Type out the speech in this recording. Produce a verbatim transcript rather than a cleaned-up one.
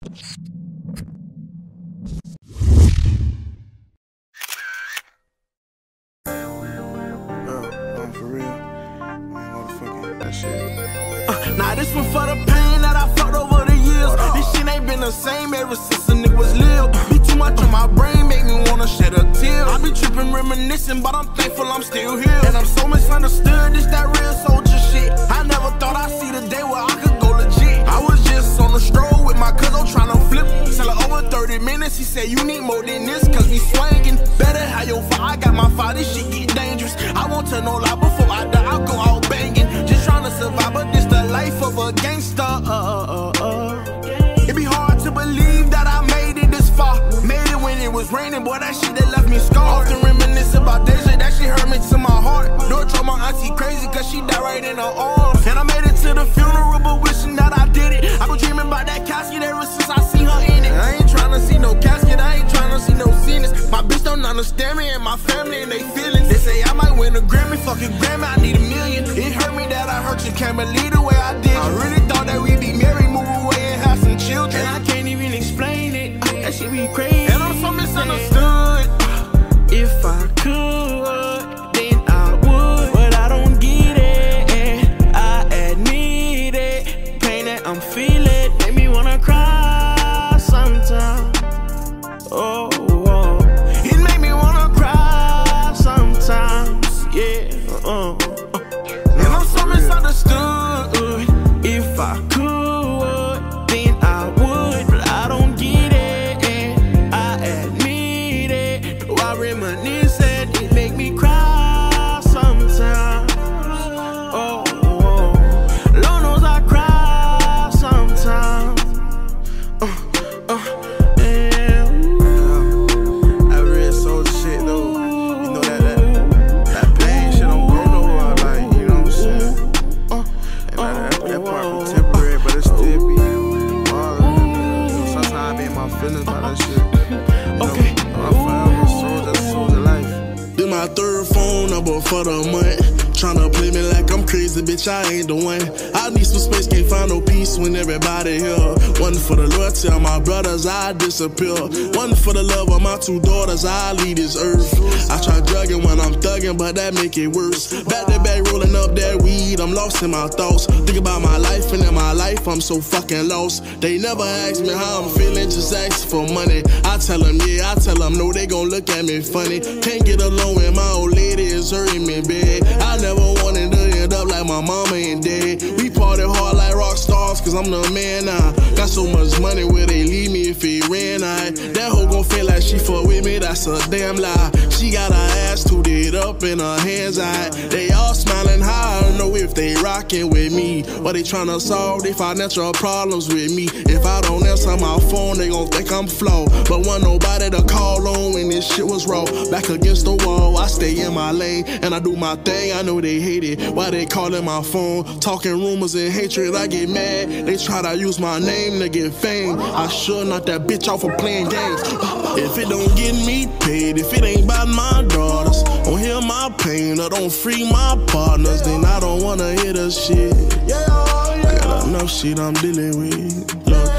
Nah, this one for the pain that I felt over the years. This shit ain't been the same ever since a nigga was little. Be too much on my brain, make me wanna shed a tear. I be tripping, reminiscing, but I'm thankful I'm still here. And I'm so misunderstood, this that real soldier shit. I never thought I'd see the day where I could go legit. I was just on the stroll with my cousin trying to flip. Tell her over thirty minutes, he said you need more than this, cause we swangin'. Better have your fire, I got my fire, this shit get dangerous. I won't tell no lie before I die, I'll go out banging. Just trying to survive, but this the life of a gangster. Uh, uh, uh. It be hard to believe that I made it this far. Made it when it was raining, boy, that shit that left me scarred. Often reminisce about Deja, that shit hurt me to my heart. Lord told my auntie crazy, cause she died right in her arms. And I made it to the funeral, but wishing that I did it. I been dreaming about that casket ever since I seen her in it. I ain't trying to see no casket, I ain't trying to see no scenes. My bitch don't understand me and my family and they feelings. They say I might win a Grammy, fuck a Grammy, I need a million. It hurt me that I hurt you, can't believe the way I did. I really thought that we'd be married, move away and have some children. And I can't even explain it, that shit be crazy. And I'm so misunderstood. If I could, then I would, but I don't get it, I admit it. Pain that I'm feeling make me wanna cry sometimes. Oh, oh. It make me wanna cry sometimes, yeah. Uh, uh. And I'm so misunderstood. If I could, then I would, but I don't get it, I admit it. Though I reminisce it, it make me cry sometimes. Oh, oh. Lord knows I cry sometimes. Uh, uh, yeah. That real soldier shit though. You know that that, that pain shit don't go nowhere, like, you know what I'm saying? And that, that, that part be temporary, but it still be bothering. Sometimes I be in my feelings about that shit. You know, okay. I'm forever soldier, soldier life. This my third phone number for the month. Tryna play me like I'm crazy, bitch, I ain't the one. I need some space, can't find no peace when everybody here. One for the loyalty of my brothers, I disappear. One for the love of my two daughters, I leave this earth. I try drugging when I'm thugging, but that make it worse. Back to back rolling up that weed, I'm lost in my thoughts. Think about my life, and in my life, I'm so fucking lost. They never ask me how I'm feeling, just ask for money. I tell them yeah, I tell them no, they gon' look at me funny. Can't get along when my old lady is hurting me bad. I never wanted to end up like my mama and dad. We party hard like rock stars, cause I'm the man now. Got so much money, where they leave me if it ran out. That hoe gon' feel like she fuck with me, that's a damn lie. She got her ass tooted up and her hands out. They all smiling high, I don't know if they rockin' with me, or they tryna solve their financial problems with me. If I don't answer my phone, they gon' think I'm flawed. But want nobody to call on when this shit was raw. Back against the wall, I stay in my lane, and I do my thing, I know they hate it. Why they callin' my phone, talking rumors and hatred, I get mad. They try to use my name to get fame. I should knock that bitch off for playing games. If it don't get me paid, if it ain't about my daughters, don't hear my pain, or don't free my partners, then I don't wanna hear the shit. Got enough shit I'm dealing with. Lord